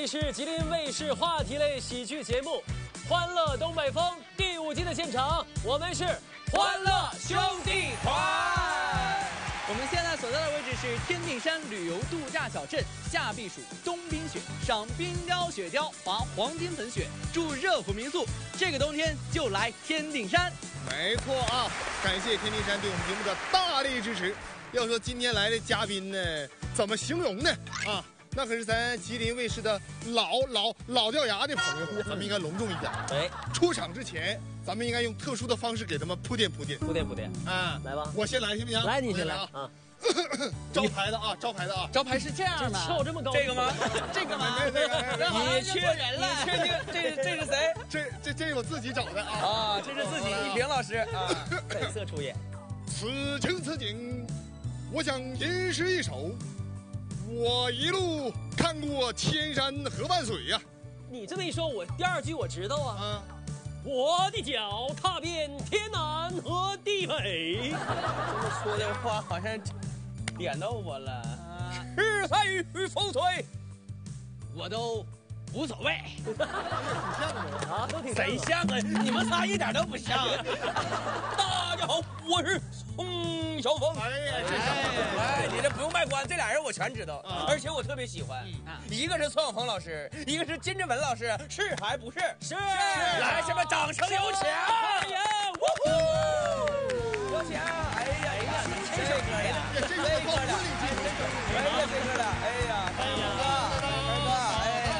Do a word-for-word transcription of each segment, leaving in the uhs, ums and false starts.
是吉林卫视话题类喜剧节目《欢乐东北风》第五季的现场，我们是欢乐兄弟团。 我们现在所在的位置是天定山旅游度假小镇，夏避暑，冬冰雪，赏冰雕、雪雕，滑黄金粉雪，住热乎民宿。这个冬天就来天定山。 没错啊，感谢天定山对我们节目的大力支持。要说今天来的嘉宾呢，怎么形容呢？啊，那可是咱吉林卫视的老老老掉牙的朋友，咱们应该隆重一点。 哎， 出场之前，咱们应该用特殊的方式给他们铺垫铺垫， 铺垫铺垫啊， 来吧， 我先来行不行？ 来，你先来啊。 招牌的啊，招牌的啊， 招牌是这样的， 跳这么高， 这个吗？这个吗？ 这个， 你确人了？你确定这这是谁？ 这这这是我自己找的啊！ 啊，这是自己一平老师啊， 本色出演。 此情此景，我想吟诗一首。我一路看过千山和万水呀。 你这么一说，我第二句我知道啊。 啊， 我的脚踏遍天南和地北。 这么说的话，好像点到我了。 是非与风水， 我都无所谓。 啊，都挺谁像啊？你们仨一点都不像。 大家好，我是宋晓峰。 哎呀，这哎，哎，你这不用卖关，这俩人我全知道， 啊、 而且我特别喜欢。嗯、一个是宋晓峰老师，一个是金志文老师，是还不是？ 是。 来，下面掌声有请！ 哎呀，呜呼！ 有请！哎呀，哎呀，这首歌呀， 这个这个的， 哎呀，这个的，哎呀，哎呀，二哥，哎呀。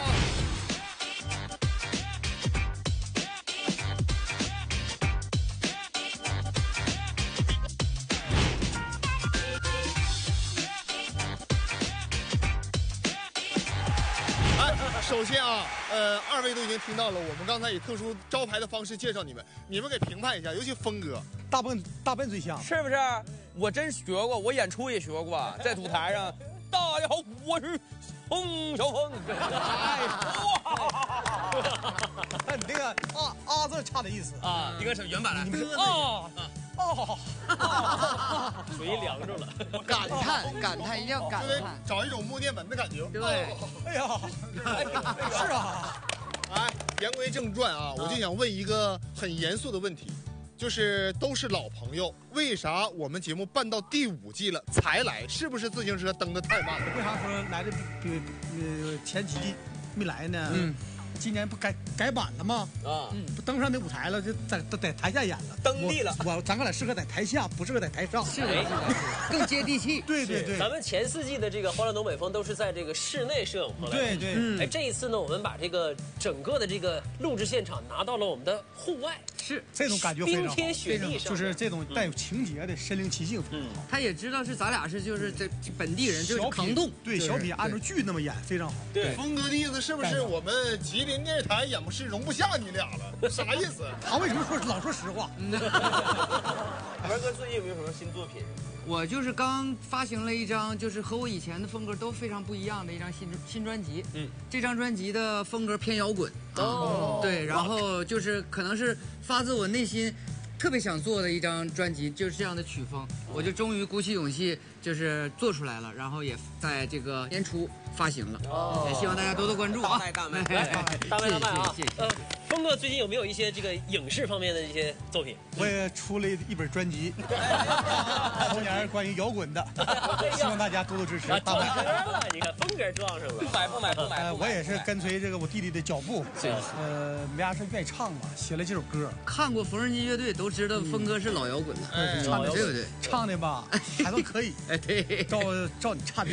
首先啊，呃，二位都已经听到了，我们刚才以特殊招牌的方式介绍你们，你们给评判一下，尤其峰哥， 大笨大笨最像， 是不是？我真学过，我演出也学过，在舞台上。大家好，我是宋晓峰。 哎，哇！你那个啊啊字差的意思啊，应该是原版来。 你们是哦哦， 水凉着了， 感叹感叹，一定要感叹， 找一种默念文的感觉。 对， 哎呀，是啊。 哎，言归正传啊，我就想问一个很严肃的问题，就是都是老朋友，为啥我们节目办到第五季了才来？是不是自行车蹬得太慢了？ 为啥说来的比呃前几季没来呢？ 嗯。 今年不改改版了吗？ 啊， 不登上那舞台了，就在在台下演了， 登地了。 我咱哥俩适合在台下，不适合在台上。 是的，是的，更接地气。 对对对， 咱们前四季的这个《欢乐东北风》都是在这个室内摄影棚来。 对对， 嗯。哎，这一次呢，我们把这个整个的这个录制现场拿到了我们的户外， 是这种感觉非常好， 冰天雪地上， 就是这种带有情节的身临其境，非常好。 他也知道是咱俩是就是这本地人，就是扛动。 对，小品按照剧那么演，非常好。 对，峰哥的意思是不是我们吉林电视台演不是容不下你俩了？啥意思？ 他为什么说老说实话？ 文哥最近有没有什么新作品？ 我就是刚发行了一张，就是和我以前的风格都非常不一样的一张新新专辑。嗯，这张专辑的风格偏摇滚。哦，对，然后就是可能是发自我内心特别想做的一张专辑，就是这样的曲风，我就终于鼓起勇气，就是做出来了，然后也在这个年初发行了。哦，也希望大家多多关注啊！ 大麦大麦， 来，大麦大麦啊！ 谢谢。 呃，峰哥最近有没有一些这个影视方面的一些作品？ 我也出了一本专辑，同年关于摇滚的，希望大家多多支持。 大麦了，你看峰哥撞上了， 不买不买不买。 我也是跟随这个我弟弟的脚步，呃，没啥事愿意唱嘛，写了这首歌。 看过缝纫机乐队都知道峰哥是老摇滚的，唱的对不对？ 唱的吧还算可以， 哎对， 照照你唱的。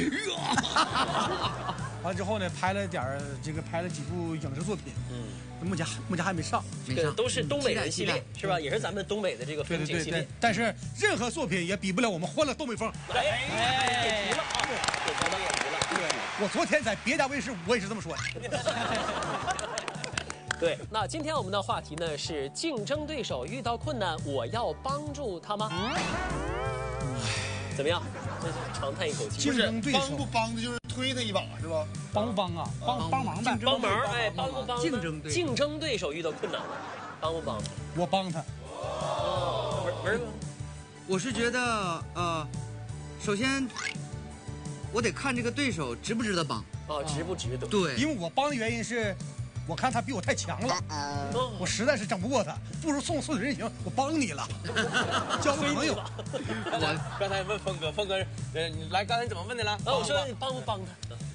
完之后呢，拍了点儿这个拍了几部影视作品，嗯，目前目前还没上， 这个都是东北人系列是吧？也是咱们东北的这个风景系列。 但是任何作品也比不了我们欢乐东北风。 哎哎，别急了啊！别急了，别急了。 对，我昨天在别家卫视我也是这么说的。 对，那今天我们的话题呢是竞争对手遇到困难，我要帮助他吗？怎么样？长叹一口气。 竞争对手帮不帮的就是推他一把是吧？ 帮不帮啊？帮帮忙呗。 帮忙哎，帮不帮？ 竞争对竞争对手遇到困难了，帮不帮？ 我帮他。 哦，文哥， 我是觉得呃，首先我得看这个对手值不值得帮。 哦，值不值得？ 对， 因为我帮的原因是，我看他比我太强了，我实在是整不过他，不如送顺水人情，我帮你了，交个朋友。 我刚才问峰哥，峰哥，呃，你来刚才怎么问的了？ 啊，我说你帮不帮他？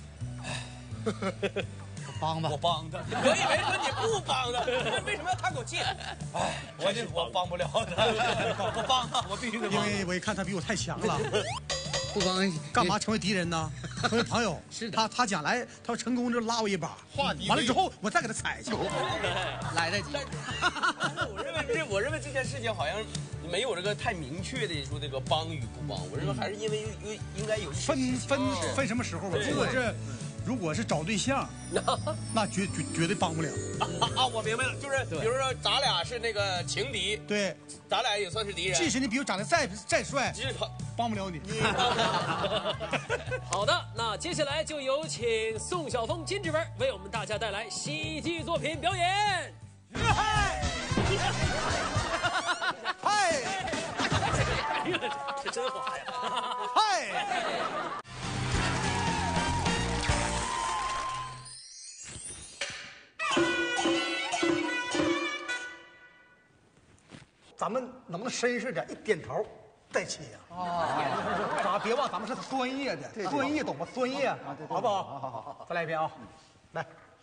帮吧， 我帮他。我以为说你不帮他，为什么要叹口气？哎，我这我帮不了他，我帮他，我必须得帮。 因为我一看他比我太强了， 不帮干嘛成为敌人呢？成为朋友。 是的， 他他将来他要成功就拉我一把， 化敌。 完了之后我再给他踩去， 来得及。 我认为这，我认为这件事情好像没有这个太明确的说这个帮与不帮。我认为还是因为有有应该有分分分什么时候吧？如果是。如果是找对象，那绝绝绝对帮不了啊！我明白了，就是比如说咱俩是那个情敌， 对， 咱俩也算是敌人。 即使你比如长得再再帅，帮不了你。 你帮不了。 好的，那接下来就有请宋晓峰、金志文为我们大家带来喜剧作品表演。 嗨，嗨， 这真滑呀！ 嗨。咱们能不能绅士点？一点头再切呀！啊，咱别忘，咱们是专业的，专业懂吗？专业，好不好？好好好，再来一遍啊！来。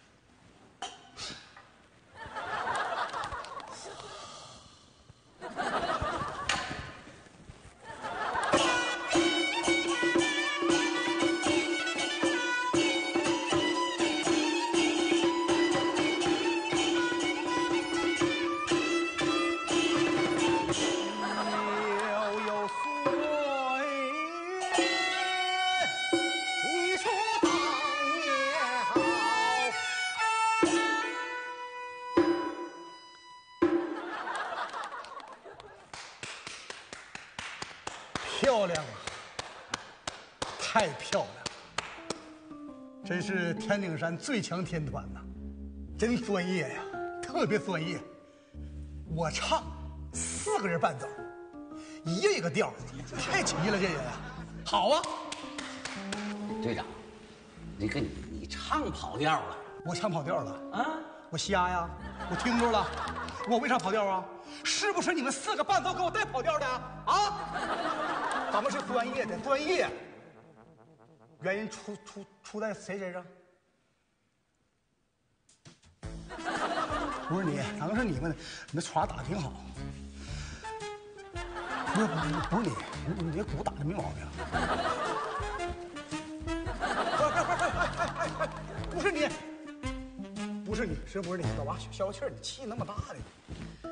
漂亮啊，太漂亮了，真是天顶山最强天团呐，真专业呀，特别专业。我唱，四个人伴奏，一个一个调，太齐了，这人啊，好啊。 队长，那个你你唱跑调了， 我唱跑调了啊？我瞎呀？我听着了，我为啥跑调啊？是不是你们四个伴奏给我带跑调的啊？咱们是专业的，专业。原因出出出在谁身上？不是你，可能是你们，你那耍打挺好。不是不是不是你，你你这鼓打的没毛病。不是你，不是你，是不是你？老娃消消气儿，你气那么大的。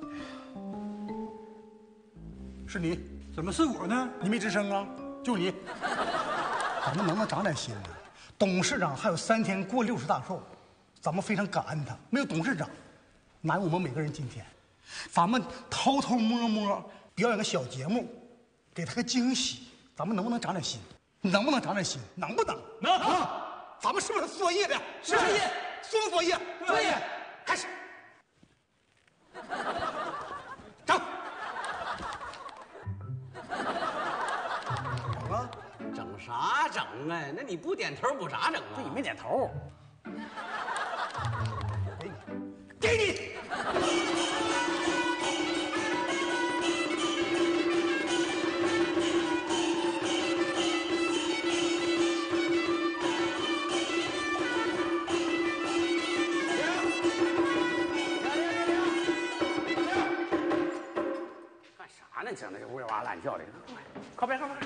是你？怎么是我呢？你没吱声啊？就你。咱们能不能长点心呢？董事长还有三天过六十大寿，咱们非常感恩他。没有董事长，哪有我们每个人今天？咱们偷偷摸摸表演个小节目，给他个惊喜。咱们能不能长点心？能不能长点心？能不能？能。啊、咱们是不是专业的？是专业，专不专业？专业。开始。整。整啊！ 整啥整啊？那你不点头，我咋整啊？ 这你没点头。给你，给你。 干啥呢？整那个呜哇乱叫的，靠边靠边。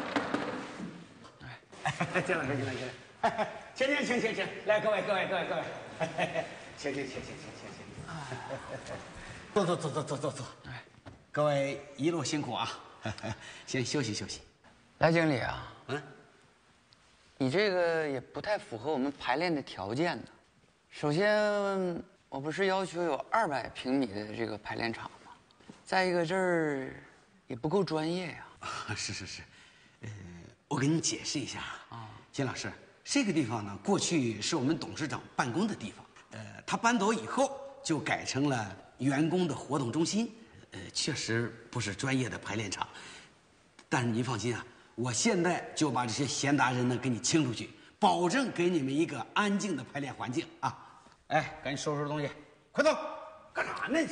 哎，进来进来进来，请请请请请，来各位各位各位各位，请请请请请请请，坐坐坐坐坐坐坐，各位一路辛苦啊，先休息休息。 来经理啊， 嗯， 你这个也不太符合我们排练的条件呢。首先，我不是要求有二百平米的这个排练场吗？再一个，这儿也不够专业呀。 啊，是是是，呃，我给你解释一下啊，金老师，这个地方呢，过去是我们董事长办公的地方，呃，他搬走以后就改成了员工的活动中心，呃，确实不是专业的排练场，但是您放心啊，我现在就把这些闲杂人呢给你清出去， 保证给你们一个安静的排练环境啊！哎，赶紧收拾东西，快走！干啥呢？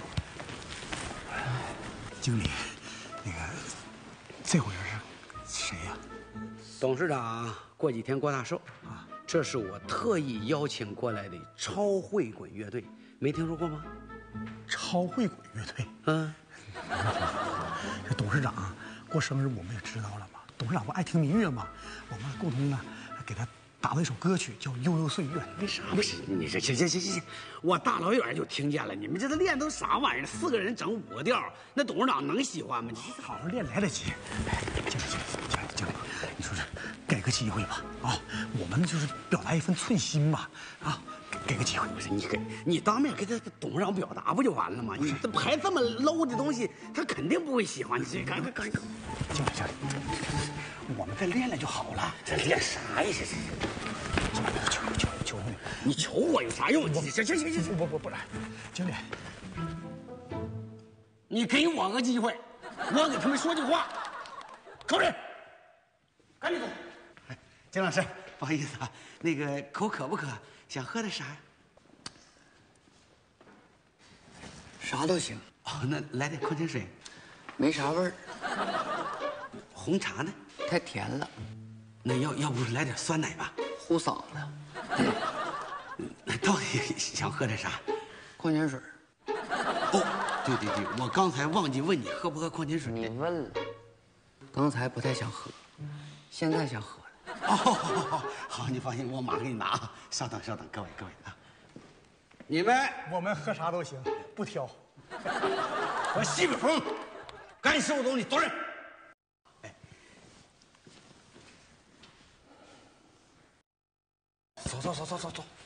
经理，那个这伙人是谁呀？ 董事长过几天过大寿啊，这是我特意邀请过来的超会滚乐队，没听说过吗？ 超会滚乐队。 嗯， 这董事长过生日我们也知道了嘛。董事长不爱听民乐吗？我们共同呢给他打了一首歌曲，叫《悠悠岁月》。 为啥不是？你这行行行行行，我大老远就听见了。你们这都练都啥玩意儿？四个人整五个调，那董事长能喜欢吗？你好好练来得及。哎，经理经理经理经理，你说这给个机会吧啊！我们就是表达一份寸心嘛啊！给个机会。 不是你给你当面给他董事长表达不就完了吗？你这排这么 low 的东西，他肯定不会喜欢。你赶快赶快， 经理经理，我们再练练就好了。 这练啥呀？这是。 求求求你， 你求我有啥用？行行行行行， 不不不来，经理， 你给我个机会，我给他们说句话。口令，赶紧走。哎，金老师，不好意思啊，那个口渴不渴？想喝点啥？ 啥都行。 哦，那来点矿泉水。 没啥味儿。 红茶呢？ 太甜了。 那要要不来点酸奶吧？ 糊嗓子。 那到底想喝点啥？ 矿泉水。 哦，对对对，我刚才忘记问你喝不喝矿泉水。 你问了。刚才不太想喝，现在想喝了。 哦，好，好，好，好，你放心，我马上给你拿啊。稍等，稍等，各位各位啊，你们我们喝啥都行，不挑。 和西北风，赶紧收拾东西，走人。哎，走走走走走走。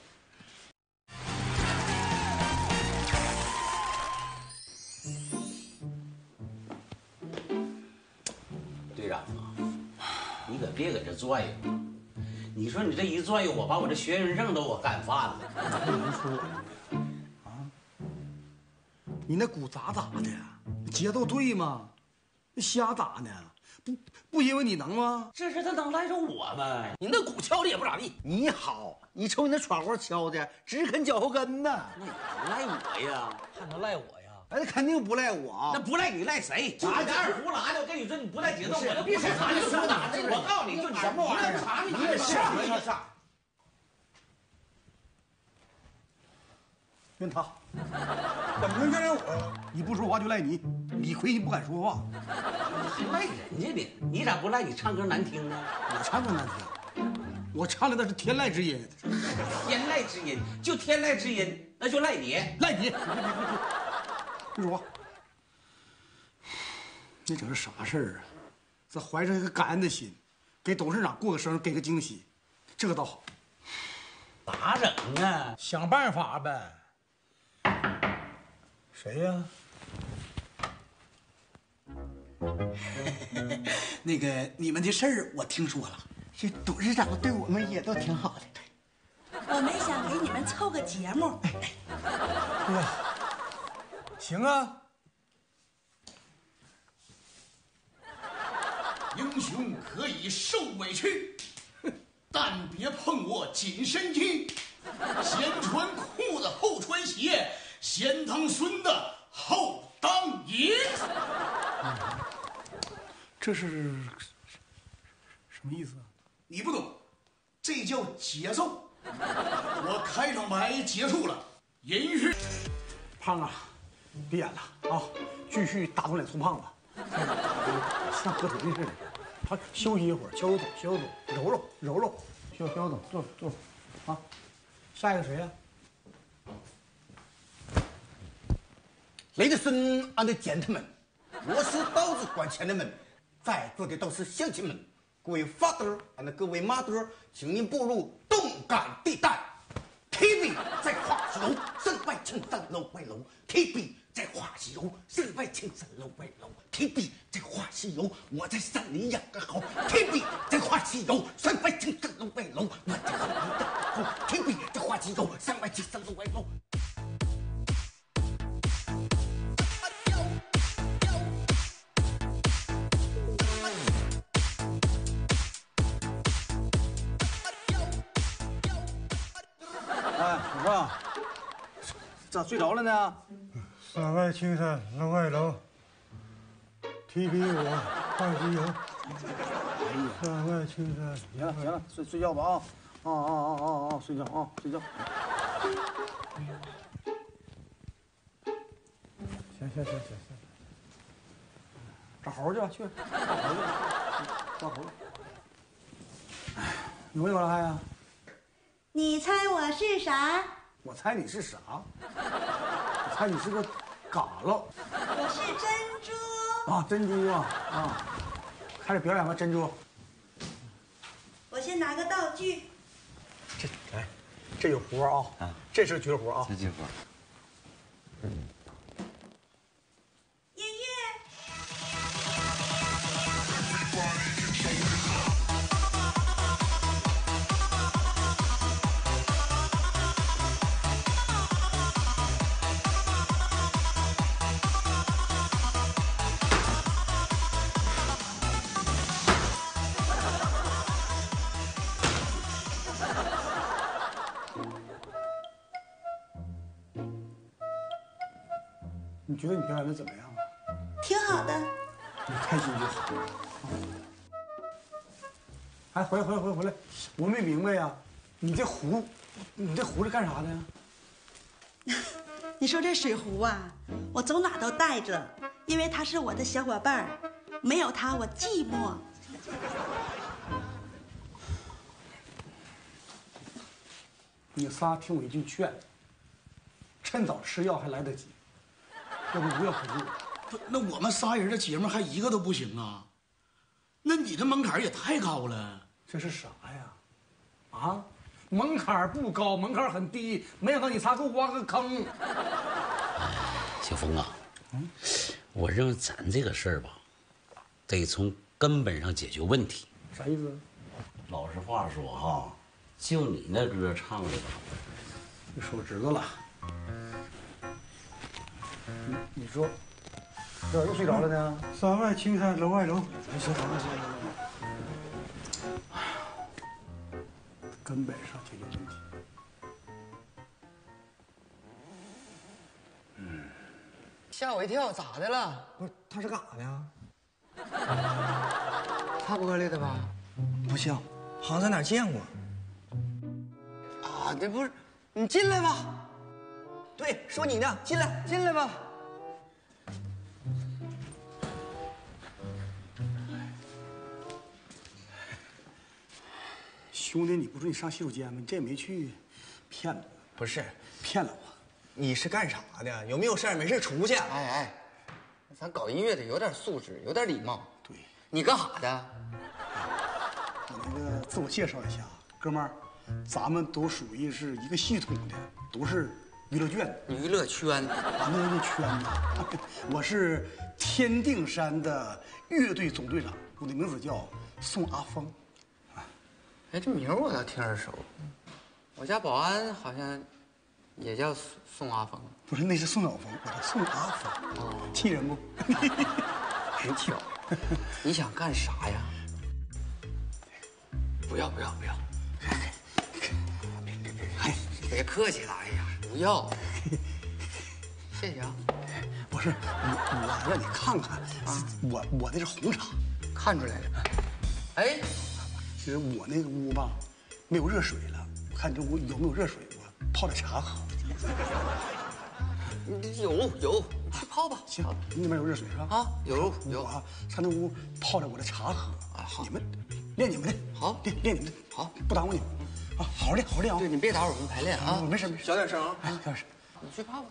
队长啊，你可别搁这转悠。你说你这一转悠，我把我这学生证都我干翻了。 能说啊？你那鼓咋咋的？节奏对吗？那瞎打呢？不不因为你能吗？ 这是他能赖着我吗？你那鼓敲的也不咋地。 你好，你瞅你那喘活敲的，只啃脚后跟呢。 那也不赖我呀， 还能赖我呀？ 哎，那肯定不赖我。 那不赖你赖谁？ 啥这二胡拉的，我跟你说，你不赖节奏，我就别说啥， 你说哪这我告诉你，就你什么玩意儿？ 啥？ 你这啥？你啥？ 怨他，怎么能怨我呀？你不说话就赖你，李逵你不敢说话， 还赖人家呢？你咋不赖你唱歌难听呢？ 我唱歌难听，我唱的那是天籁之音。 天籁之音，就天籁之音，那就赖你， 赖你。别说话，你整这啥事儿啊？这怀着一个感恩的心，给董事长过个生日，给个惊喜，这个倒好。 咋整啊？ 想办法呗。谁呀？ 那个你们的事儿我听说了，这董事长对我们也都挺好的。 我们想给你们凑个节目。 哎呀，行啊。 英雄可以受委屈，但别碰我紧身衣。先穿裤子后穿鞋，先当孙子后当爷。 这是什么意思啊？ 你不懂，这叫节奏。我开场白结束了，音乐。 胖啊，别演了啊，继续打肿脸充胖子，像河豚似的。他休息一会儿，消消走，消消走，揉揉揉揉，消消走，坐坐，啊，下一个谁呀、 啊、Ladies and gentlemen， 我是刀子管钱的们，在座的都是乡亲们，各位 father and 各位 mother， 请您步入动感地带。T V 在画西游，身外青山楼外楼。T V 在画西游，身外青山楼外楼。T V 在画西游，我在山里养个猴。T V 在画西游，身外青山楼外楼，我在山里养个猴。T V 在画西游，山外青山楼外楼。 吧？ 咋睡着了呢？ 山外青山楼外楼，提笔我画西游。山外青山。 行了行了，睡睡觉吧啊！啊啊啊啊啊！睡觉啊，睡觉。 行行行行行。 抓猴去吧，去抓猴去，抓猴。哎，你为什么来呀？ 你猜我是啥？ 我猜你是啥？我猜你是个嘎喽。 我是珍珠。 啊，珍珠啊啊！开始表演吧，珍珠。 我先拿个道具。 这来，这有活啊！啊，这是绝活啊！ 这绝活。 音乐。 你觉得你表演的怎么样啊？ 挺好的。 你开心就好。哎，回来回来回来回来！我没明白呀，你这壶，你这壶是干啥的呀？ 你说这水壶啊，我走哪都带着，因为它是我的小伙伴儿，没有它我寂寞。 你仨听我一句劝，趁早吃药还来得及，要不无药可救。 不，那我们仨人的节目还一个都不行啊？那你的门槛也太高了。 这是啥呀？啊，门槛不高，门槛很低，没想到你仨给我挖个坑。 小峰啊，嗯，我认为咱这个事儿吧，得从根本上解决问题。 啥意思？ 老实话说哈，就你那歌唱的吧， 你手指头了。你你说，这又睡着了呢？ 山外青山楼外楼。 行行行行行。哎呀，根本上解决问题。 嗯，吓我一跳，咋的了？ 不是，他是干啥的呀？ 擦玻璃的吧？ 不像，好像在哪儿见过。 啊，这不是，你进来吧。 对，说你呢，进来， 进来吧。 兄弟，你不说你上洗手间吗？你这也没去，骗我。 不是， 骗了我。 你是干啥的？有没有事儿？没事出去。 哎哎，咱搞音乐的有点素质，有点礼貌。 对， 你干啥的？ 我那个自我介绍一下，哥们儿，咱们都属于是一个系统的，都是娱乐圈。 娱乐圈， 咱们这圈呢，我是天定山的乐队总队长，我的名字叫宋阿峰。 哎，这名我倒听着熟。我家保安好像也叫宋阿峰。 不是，那是宋晓峰，我叫宋阿峰。哦，气人不？ 很巧。你想干啥呀？不要不要不要！别别别！哎，别客气了，哎呀，不要。谢谢啊。 不是，我我让你看看啊，我我那是红茶， 看出来了。哎。 其实我那个屋吧，没有热水了。我看这屋有没有热水，我泡点茶喝。 有有，你去泡吧。 行，你那边有热水是吧？ 啊，有有啊，上那屋泡点我的茶喝。啊，好，你们练你们的， 好练练你们的， 好， 不耽误你们。啊，好好练，好好练啊！ 对你别打扰我们排练啊。 没事没事， 小点声啊。 哎，小点声。 你去泡吧。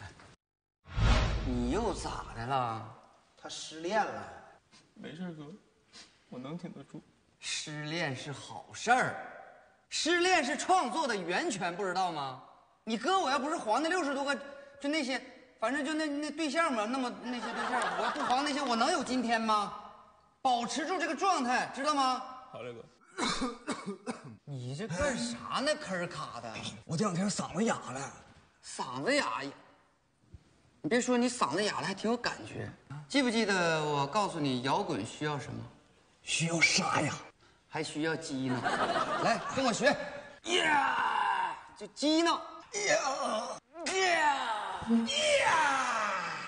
你又咋的了？ 他失恋了。 没事哥，我能挺得住。 失恋是好事儿，失恋是创作的源泉，不知道吗？你哥我要不是黄那六十多个，就那些，反正就那那对象嘛，那么那些对象，我要不黄那些，我能有今天吗？保持住这个状态，知道吗？ 好嘞，哥。 你这干啥呢？吭儿卡的。 我这两天嗓子哑了， 嗓子哑呀。你别说，你嗓子哑了还挺有感觉。记不记得我告诉你，摇滚需要什么？ 需要啥呀？ 还需要激呢。来，跟我学，呀，就激呢， 呀呀呀！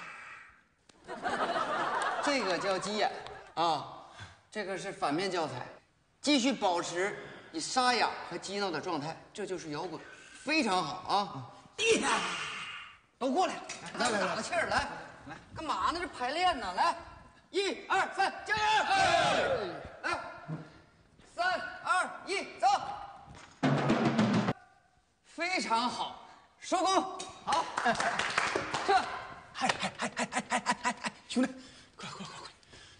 这个叫鸡眼啊，这个是反面教材，继续保持你沙哑和激闹的状态，这就是摇滚，非常好啊！呀，都过来，来来来，打个气儿，来来，干嘛呢？这排练呢，来，一二三，加油！来，三二一，走！非常好，收工，好，这， 嗨嗨嗨嗨嗨嗨嗨嗨，兄弟，快快快快！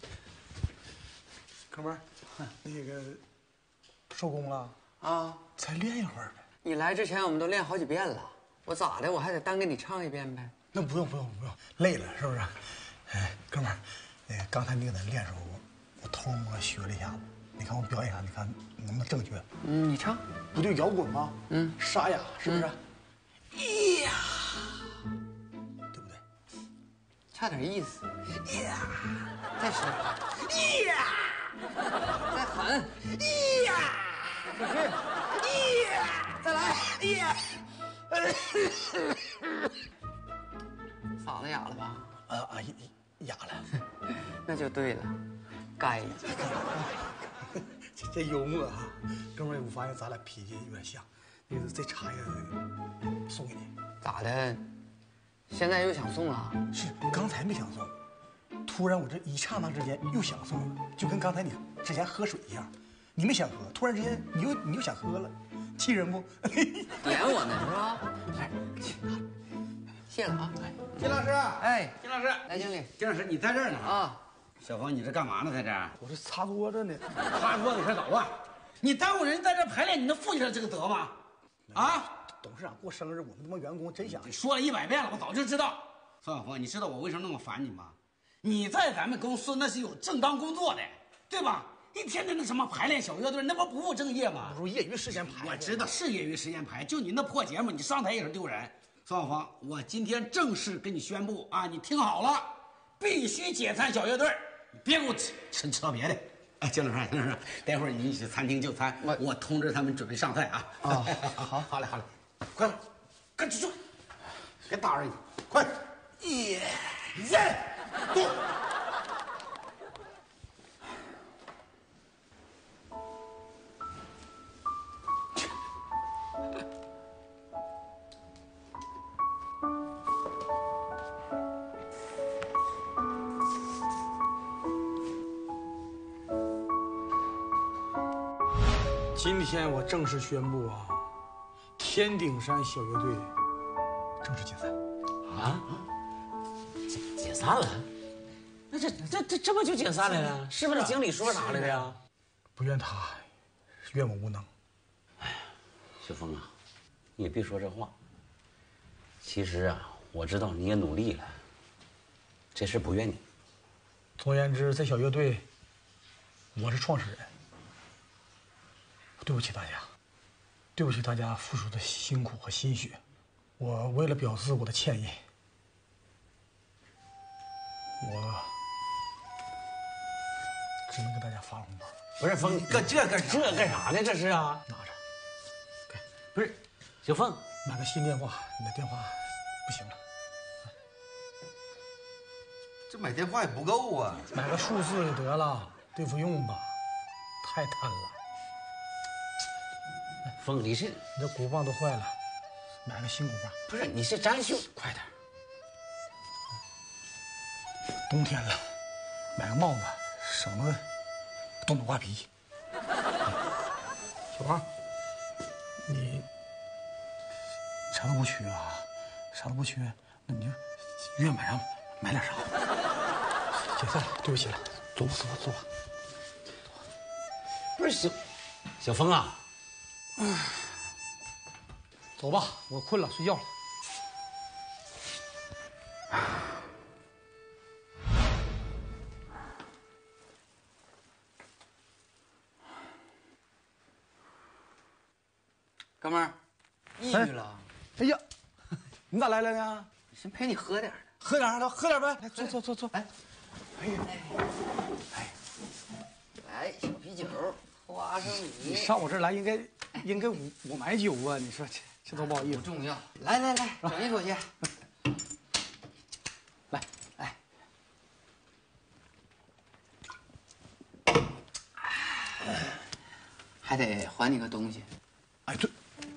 哥们儿，那个收工了啊， 再练一会儿呗。 你来之前我们都练好几遍了，我咋的？我还得单给你唱一遍呗？ 那不用不用不用，累了是不是？哎，哥们儿，那个刚才那个在练的时候，我我偷摸学了一下子，你看我表演上，你看能不能正确？ 嗯，你唱， 不就摇滚吗？ 嗯， 沙哑是不是？ 咿呀， 对不对？ 差点意思。咿呀，再试。咿呀，再狠。咿呀，继续。咿呀，再来。咿呀，嗓子哑了吧？ 啊啊，哑了。 那就对了，该。 这这幽默啊，哥们儿，我发现咱俩脾气有点像。那个这茶叶送给你， 咋的？现在又想送了？ 是刚才没想送，突然我这一刹那之间又想送了，就跟刚才你之前喝水一样，你没想喝，突然之间你又你又想喝了，气人不？ 点我呢是吧？来，谢了啊！ 金老师， 哎， 金老师， 来经理， 金老师，你在这儿呢啊？ 小芳，你这干嘛呢？在这儿？ 我这擦桌子呢。 擦桌子可捣乱！你耽误人在这排练，你能负起来这个德吗？啊！ 董事长过生日，我们他妈员工真想说了一百遍了，我早就知道。宋晓峰，你知道我为什么那么烦你吗？你在咱们公司那是有正当工作的，对吧？一天天那什么排练小乐队，那不不务正业吗？ 不是业余时间排。 我知道是业余时间排，就你那破节目，你上台也是丢人。宋晓峰，我今天正式跟你宣布啊，你听好了，必须解散小乐队，别给我扯扯别的。哎，金老师，金老师，待会儿你去餐厅就餐，我我通知他们准备上菜啊。 啊，好， 好嘞，好嘞，快快，赶紧去，别打扰你，快！ 耶耶，动！ 今天我正式宣布啊，天顶山小乐队正式解散。 啊？解解散了？那这这这这不就解散了呢？是不是经理说啥来的呀？ 不怨他，怨我无能。 哎，小峰啊，你也别说这话。其实啊，我知道你也努力了，这事不怨你。 总而言之，在小乐队，我是创始人。对不起大家，对不起大家付出的辛苦和心血。我为了表示我的歉意，我只能给大家发红包。 不是峰， 搁这干啥？ 这干啥呢？这是啊， 拿着，给。 不是，小峰， 买个新电话，你的电话不行了。 这买电话也不够啊， 买个数字就得了，对付用吧，太贪了。 峰，你是你这鼓棒都坏了，买个新鼓棒。 不是你是展秀， 快点。冬天了，买个帽子，省得冻得瓜皮。小王，你啥都不缺啊，啥都不缺，那你就愿买啥买点啥。解散了，对不起了，走吧走吧走吧。 不是小小峰啊。 走吧，我困了，睡觉了。 哥们儿，抑郁了。 哎呀，你咋来了呢？ 先陪你喝点呢。 喝点儿，喝点儿呗。来，坐坐坐坐。来， 哎呀，哎，来小啤酒，花生米。 你上我这儿来应该应该我我买酒啊，你说这。 这都不好意思。 不重要。来来来，整一口去。 来， 来。还得还你个东西。 哎，对。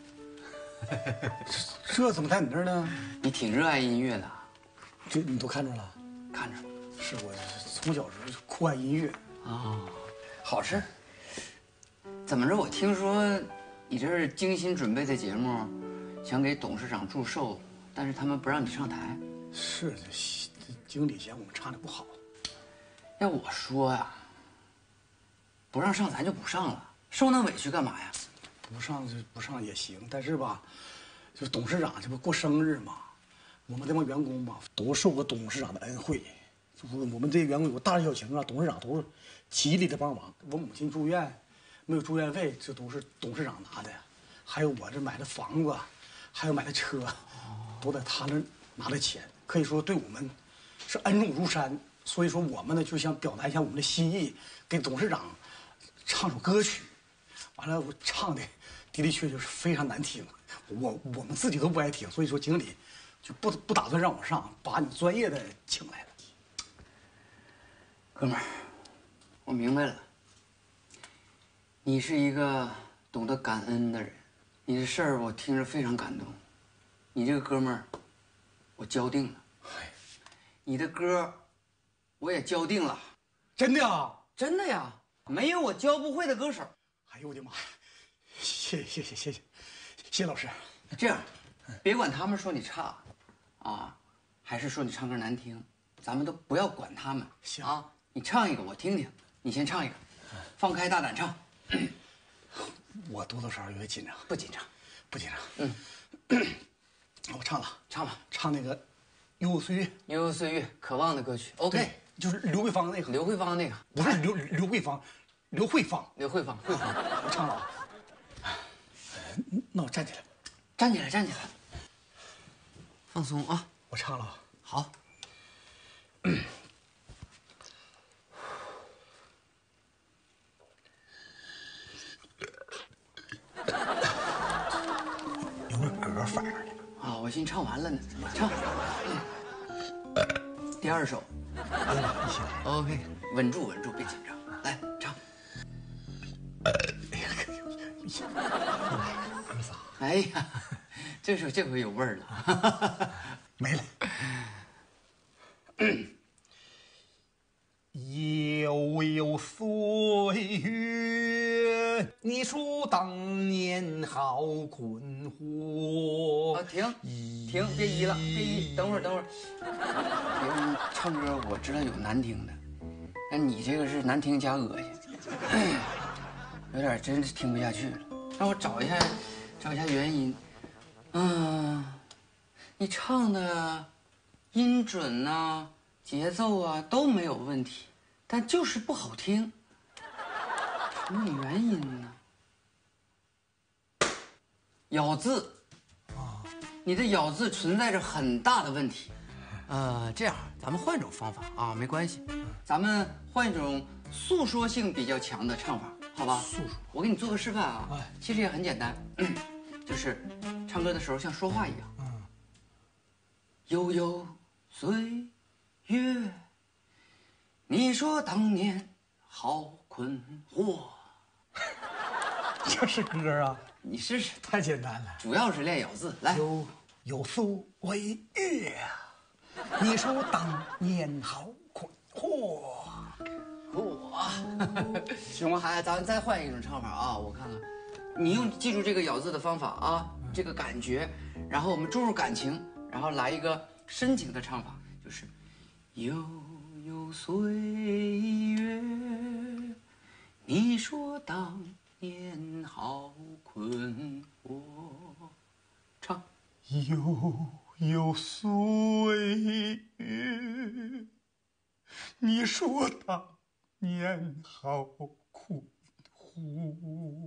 这这怎么在你这儿呢？ 你挺热爱音乐的。 这你都看着了？ 看着了。 是我从小时候酷爱音乐啊、哦，好事。怎么着？我听说你这是精心准备的节目，想给董事长祝寿，但是他们不让你上台。 是的，经理嫌我们唱的不好。 要我说呀，不让上咱就不上了，受那委屈干嘛呀？ 不上就不上也行，但是吧，就董事长这不过生日嘛，我们这帮员工吧都受过董事长的恩惠。就是我们这些员工有大事小情啊，董事长都是极力的帮忙。我母亲住院，没有住院费，这都是董事长拿的。还有我这买的房子，还有买的车，都在他那拿的钱。可以说对我们是恩重如山。所以说我们呢就想表达一下我们的心意，给董事长唱首歌曲。完了，我唱的的的确确是非常难听，我我们自己都不爱听。所以说经理就不不打算让我上，把你专业的请来了。 哥们儿，我明白了，你是一个懂得感恩的人，你的事儿我听着非常感动。你这个哥们儿，我交定了。你的歌，我也交定了。 真的呀？ 真的呀，没有我教不会的歌手。 哎呦我的妈！谢谢谢谢谢谢谢老师。 这样，别管他们说你差，啊，还是说你唱歌难听，咱们都不要管他们。 行啊。你唱一个我听听，你先唱一个，放开大胆唱。 我多多少少有点紧张。 不紧张， 不紧张。 嗯， 我唱了， 唱吧， 唱那个《悠悠岁月》。 悠悠岁月，渴望的歌曲。OK， 就是刘慧芳那个。 刘慧芳那个， 不是刘刘慧芳，刘慧芳。 刘慧芳，慧芳， 我唱了啊。那我站起来， 站起来，站起来，放松啊！ 我唱了。 好。 有个歌反上的啊！我寻唱完了呢，唱。第二首。 一起来。 OK， 稳住，稳住，别紧张，来唱。哎呀，这首这回有味儿了。 没了。悠悠岁月，你说当年好困惑。 啊，停停，别移了，别移，等会儿等会儿。别人唱歌我知道有难听的，但你这个是难听加恶心，有点真是听不下去了。让我找一下，找一下原因。嗯，你唱的音准呐、节奏啊都没有问题，但就是不好听。什么原因呢？咬字，你的咬字存在着很大的问题。呃，这样，咱们换一种方法啊，没关系，咱们换一种诉说性比较强的唱法，好吧？ 诉说， 我给你做个示范啊，其实也很简单，就是唱歌的时候像说话一样。嗯。悠悠岁月，你说当年好困惑。 这是歌啊？ 你试试， 太简单了， 主要是练咬字。来， 悠悠岁月，你说当年好困惑。 哇，行吗？还咱再换一种唱法啊，我看看，你用记住这个咬字的方法啊，这个感觉，然后我们注入感情，然后来一个深情的唱法，就是悠悠岁月，你说当年好困惑，唱。 悠悠岁月，你说当年好困惑。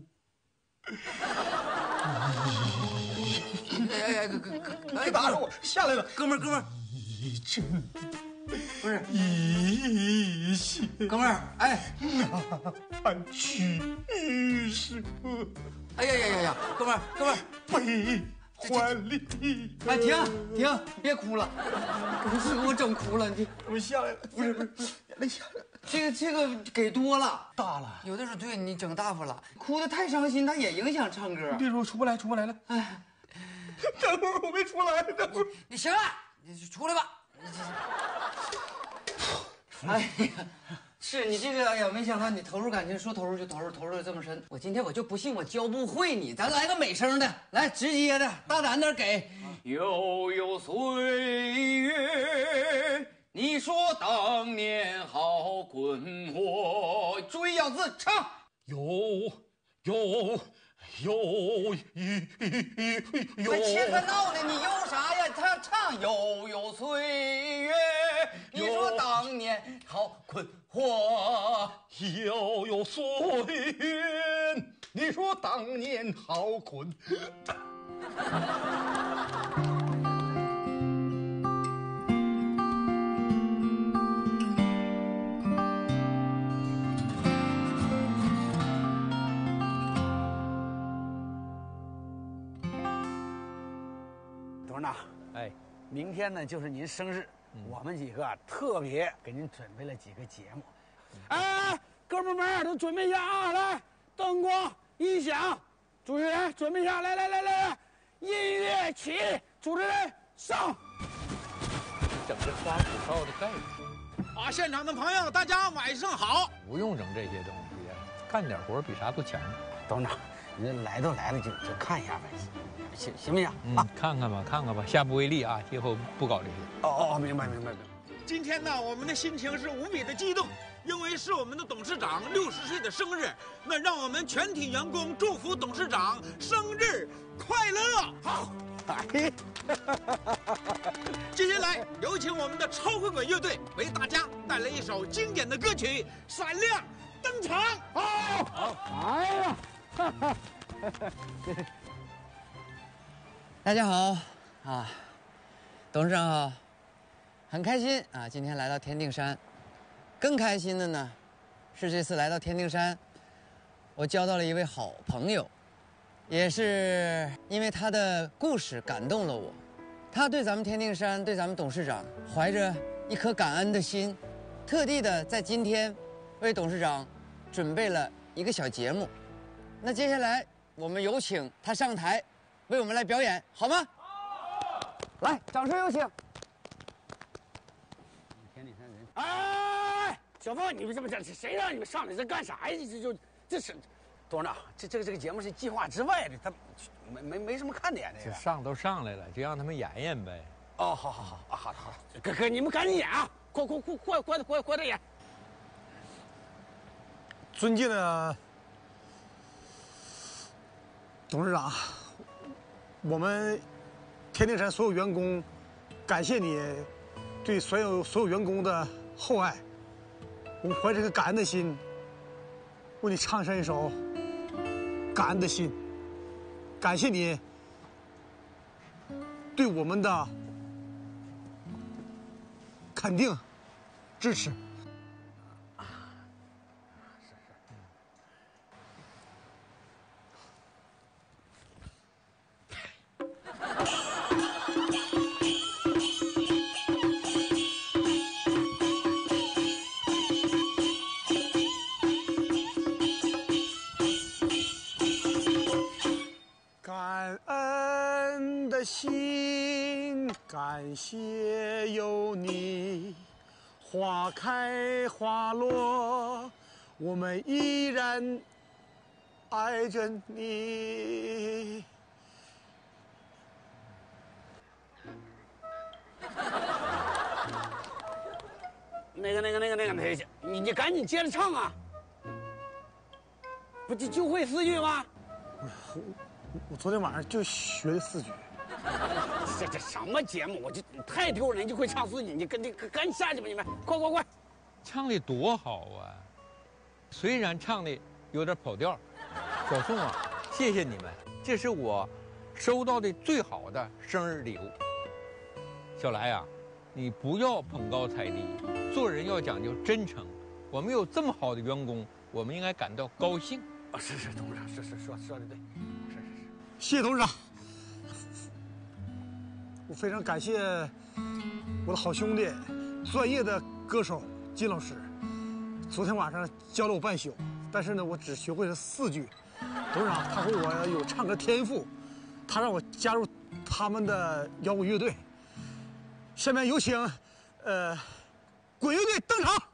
哎哎哎，哥哥， 别打着我，下来了， 哥们儿，哥们儿， 一阵不是一些， 哥们儿，哎， 难去舍。 哎呀呀呀呀，哥们儿，哥们儿， 悲欢里。 哎，停停，别哭了，不是给我整哭了，你我下来了， 不是不是不是， 眼泪下来了。 这个这个给多了， 大了。 有的时候对你整大发了，哭得太伤心，它也影响唱歌。 别说出不来，出不来了。 哎， 等会儿我没出来，等会儿你行了，你出来吧。哎呀，是你这个，哎呀，没想到你投入感情，说投入就投入，投入的这么深。我今天我就不信我教不会你，咱来个美声的，来直接的，大胆点给。悠悠岁月，你说当年好困惑，注意咬字，唱。 有有有有。 别切克闹的，你悠啥呀？他唱悠悠岁月，你说当年好困惑。 悠悠岁月，你说当年好困。 董事长，哎，明天呢就是您生日，嗯、我们几个特别给您准备了几个节目。哎，哥们们都准备一下啊！来，灯光、音响，主持人准备一下，来来来来来，音乐起，主持人上。 整这花鼓哨的概念啊！现场的朋友，大家晚上好。 不用整这些东西，干点活比啥都强。 董事长，您来都来了，就就看一下呗。行行不行？ 嗯，啊、看看吧，看看吧，下不为例啊，以后不搞这些。 哦哦，明白明白明白。 今天呢，我们的心情是无比的激动，因为是我们的董事长六十岁的生日。那让我们全体员工祝福董事长生日快乐！好，哎，接下来有请我们的超会馆乐队为大家带来一首经典的歌曲《闪亮登场》。 好，好，哎呀，哈哈。 大家好，啊，董事长好，很开心啊，今天来到天定山。更开心的呢，是这次来到天定山，我交到了一位好朋友，也是因为他的故事感动了我。他对咱们天定山，对咱们董事长，怀着一颗感恩的心，特地的在今天为董事长准备了一个小节目。那接下来我们有请他上台，为我们来表演，好吗？好，来，掌声有请。 天地山人， 哎，小凤，你们这么这谁让你们上来这干啥呀？这就这是， 董事长，这这个这个节目是计划之外的，他没没没什么看点的。 这上都上来了，就让他们演演呗。 哦，好好好啊，好好， 哥哥，你们赶紧演啊！快快快快快快快点演！ 尊敬的董事长，我们天定山所有员工，感谢你对所有所有员工的厚爱。我们怀着一个感恩的心，为你唱上一首《感恩的心》，感谢你对我们的肯定、支持。感恩的心，感谢有你，花开花落，我们依然爱着你。 那个那个那个那个那个，你你赶紧接着唱啊！不就就会四句吗？ 我我昨天晚上就学的四句。 这这什么节目？我这太丢人，就会唱四句，你跟你赶紧下去吧，你们快快快！ 唱的多好啊！虽然唱的有点跑调，小宋啊，谢谢你们，这是我收到的最好的生日礼物。小来呀、啊，你不要捧高踩低，做人要讲究真诚。我们有这么好的员工，我们应该感到高兴。 啊，是是，董事长，是是说说的对，是是是。 谢谢董事长， 我非常感谢我的好兄弟，专业的歌手金老师。昨天晚上教了我半宿，但是呢，我只学会了四句。董事长他说我有唱歌天赋，他让我加入他们的摇滚乐队。下面有请，呃，滚乐队登场。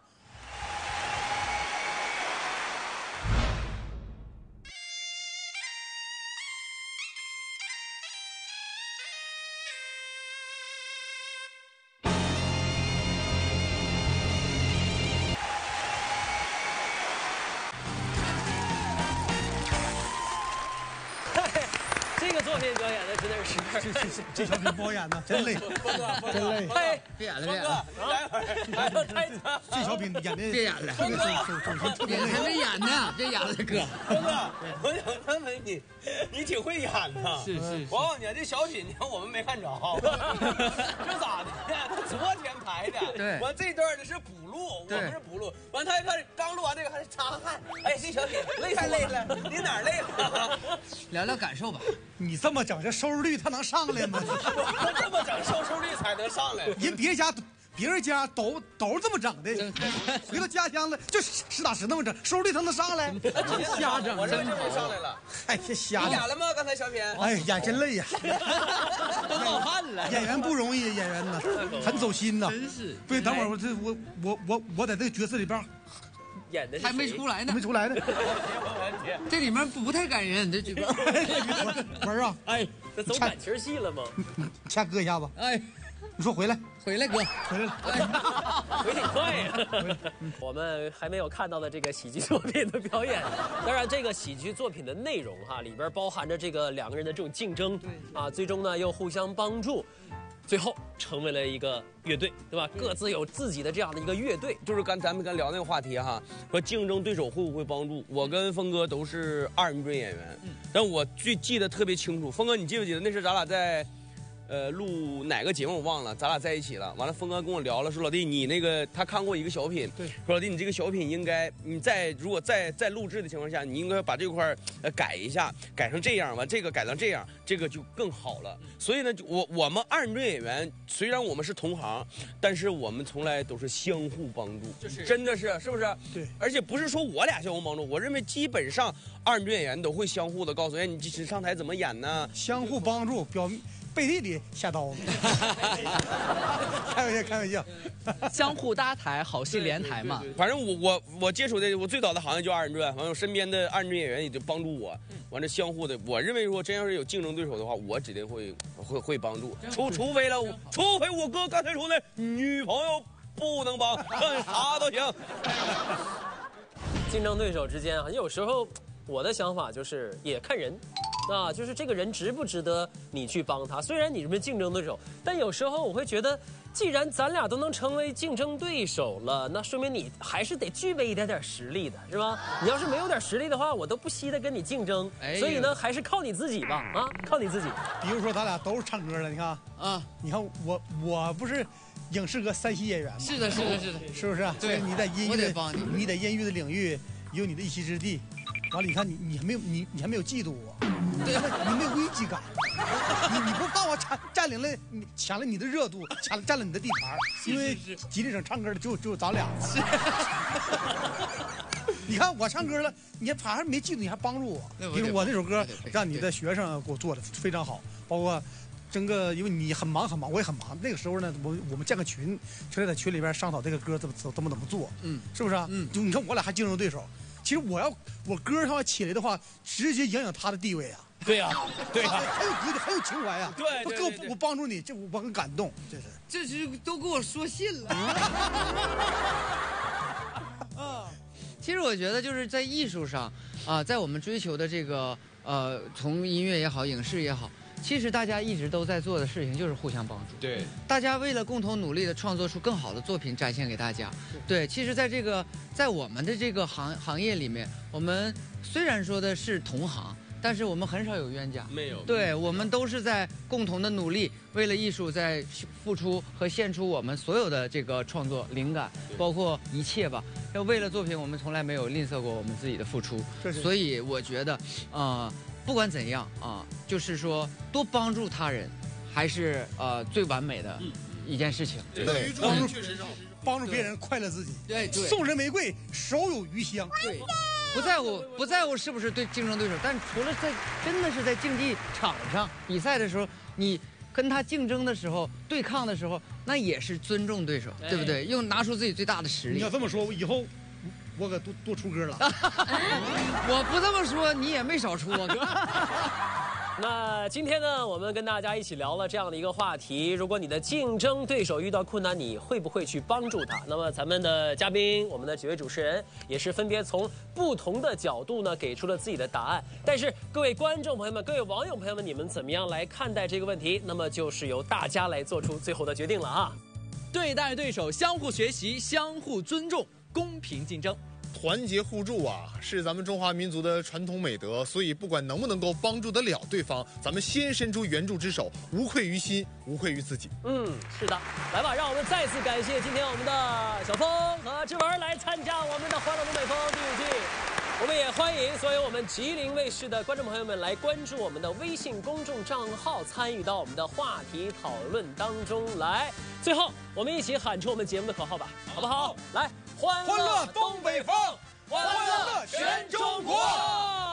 作品表演的真的是， 这这这这小品不好演呢，真累，真累。 哎， 别演了，别演了， 来会儿， 这小品演的别演了，别还没演呢，别演了，哥。 峰哥，我想问问你，你挺会演的。 是是。 我告诉你，这小品你看我们没看着，这咋的？昨天排的。 对。 完这段呢是补录，我们是补录。完他一看刚录完这个还是擦汗，哎，这小品累太累了，你哪儿累了？ 聊聊感受吧。 你这么整，这收视率它能上来吗？ 我这么整，收视率才能上来。 人别家，别人家都都是这么整的，回到家乡了就实打实那么整，收视率它能上来？ 瞎整， 我这就上来了。 哎，这瞎。 你演了吗？刚才小品？ 哎，演真累呀， 都冒汗了。 演员不容易，演员呢很走心呐。 真是。 对，等会儿我这我我我我在这个角色里边。 演的还没出来呢， 没出来呢。 这里面不太感人，这剧本。 文啊， 哎，这走感情戏了吗？ 掐哥一下子。 哎， 你说回来， 回来哥， 回来了， 回挺快呀。我们还没有看到的这个喜剧作品的表演，当然这个喜剧作品的内容哈，里边包含着这个两个人的这种竞争，啊，最终呢又互相帮助。最后成为了一个乐队，对吧？各自有自己的这样的一个乐队。 就是刚咱们刚聊那个话题哈，说竞争对手会不会帮助？我跟峰哥都是二人转演员，嗯、但我最记得特别清楚。峰哥，你记不记得那是咱俩在，呃，录哪个节目我忘了，咱俩在一起了。完了，峰哥跟我聊了，说老弟，你那个他看过一个小品， 对， 说老弟，你这个小品应该你在如果在在录制的情况下，你应该把这块呃改一下，改成这样吧，这个改成这样，这个就更好了。所以呢，我我们二人转演员虽然我们是同行，但是我们从来都是相互帮助，就是真的是是不是？ 对， 而且不是说我俩相互帮助，我认为基本上二人转演员都会相互的告诉，哎，你这上台怎么演呢？ 相互帮助，表背地里下刀子。开玩笑，开玩笑。 相互搭台，好戏连台嘛。 反正我我我接触的我最早的行业就二人转，完了我身边的二人转演员也就帮助我，完了相互的，我认为说真要是有竞争对手的话，我指定会会会帮助，除除非了，除非我哥刚才说的女朋友不能帮，干啥都行。 竞争对手之间啊，有时候我的想法就是也看人。啊，就是这个人值不值得你去帮他？虽然你是竞争对手，但有时候我会觉得，既然咱俩都能成为竞争对手了，那说明你还是得具备一点点实力的，是吧？你要是没有点实力的话，我都不惜的跟你竞争。哎、所以呢，还是靠你自己吧，啊，靠你自己。 比如说咱俩都是唱歌的，你看啊，你看我我不是影视歌三栖演员吗？ 是的，是的，是的， 是不是？ 对， 你在音乐， 我得帮你， 你在音乐的领域有你的一席之地。完了，你看你你还没有你你还没有嫉妒我，对，你没有危机感，你你不怕我占占领了你抢了你的热度，抢了占了你的地盘，因为吉林省唱歌的就就咱俩。你看我唱歌了，你反而没嫉妒，你还帮助我。因为我那首歌让你的学生给我做的非常好，包括整个因为你很忙很忙，我也很忙。那个时候呢，我我们建个群，全在群里边商讨这个歌怎么怎么怎么做，嗯，是不是啊？嗯，就你看我俩还竞争对手。其实我要我歌他要起来的话，直接影响他的地位啊！ 对呀、啊，对呀、啊， 很有格局，很有情怀呀！ 对，对对对我我帮助你，这我很感动，这是这是都给我说信了。啊，其实我觉得就是在艺术上啊，在我们追求的这个呃，从音乐也好，影视也好。其实大家一直都在做的事情就是互相帮助。 对， 大家为了共同努力的创作出更好的作品展现给大家。对，其实在这个在我们的这个行行业里面，我们虽然说的是同行，但是我们很少有冤家。 没有。 对，我们都是在共同的努力，为了艺术在付出和献出我们所有的这个创作灵感，包括一切吧。要为了作品，我们从来没有吝啬过我们自己的付出。所以我觉得，啊、呃。不管怎样啊，就是说多帮助他人， 还是呃最完美的一件事情。 对，帮助确实是帮助别人快乐自己。 对对， 送人玫瑰，手有余香。 对。不在乎不在乎是不是对竞争对手，但除了在真的是在竞技场上比赛的时候，你跟他竞争的时候、对抗的时候，那也是尊重对手，哎、对不对？用拿出自己最大的实力。 你要这么说，以后我可多多出歌了。 我不这么说，你也没少出啊，哥。 那今天呢，我们跟大家一起聊了这样的一个话题：如果你的竞争对手遇到困难，你会不会去帮助他？那么咱们的嘉宾，我们的几位主持人也是分别从不同的角度呢，给出了自己的答案。但是各位观众朋友们、各位网友朋友们，你们怎么样来看待这个问题？那么就是由大家来做出最后的决定了啊！ 对待对手，相互学习，相互尊重，公平竞争。 团结互助啊，是咱们中华民族的传统美德，所以不管能不能够帮助得了对方，咱们先伸出援助之手，无愧于心，无愧于自己。 嗯，是的，来吧，让我们再次感谢今天我们的小峰和志文来参加我们的《欢乐东北风》第五季。我们也欢迎所有我们吉林卫视的观众朋友们来关注我们的微信公众账号，参与到我们的话题讨论当中来。最后，我们一起喊出我们节目的口号吧，好不好？来，欢欢乐东北风， 欢乐全中国。